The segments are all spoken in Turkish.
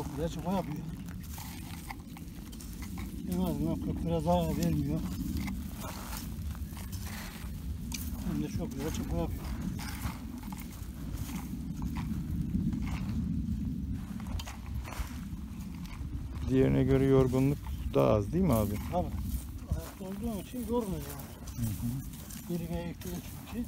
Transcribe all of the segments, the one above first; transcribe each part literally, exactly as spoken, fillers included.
çok güzel çupa yapıyor. En azından köklere zarar vermiyor. Hem de çok güzel çupa yapıyor. Diğerine göre yorgunluk daha az değil mi abi? Tabii. Ayakta olduğum için yormuyor yani. Hı hı. Birine ekliyor çünkü.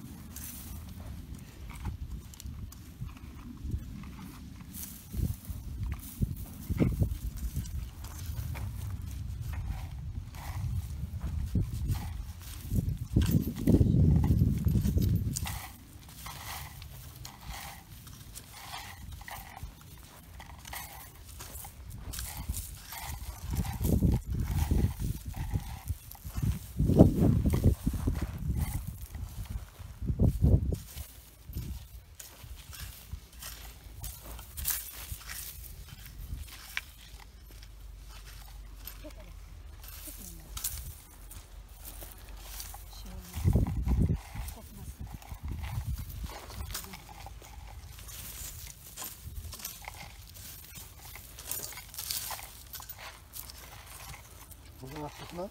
Bu rahatlıkla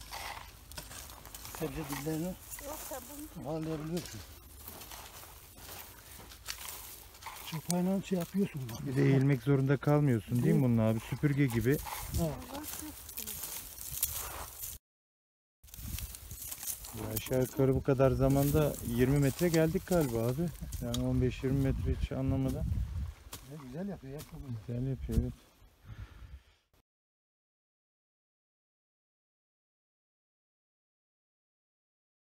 sebze dillerini bağlayabiliyorsun. Çapayla şey yapıyorsun. Bak. Bir de eğilmek zorunda kalmıyorsun değil mi bunun abi? Süpürge gibi. Evet. Ya aşağı yukarı bu kadar zamanda yirmi metre geldik galiba abi. Yani on beş yirmi metre hiç anlamadan. Güzel yapıyor ya. Güzel yapıyor evet.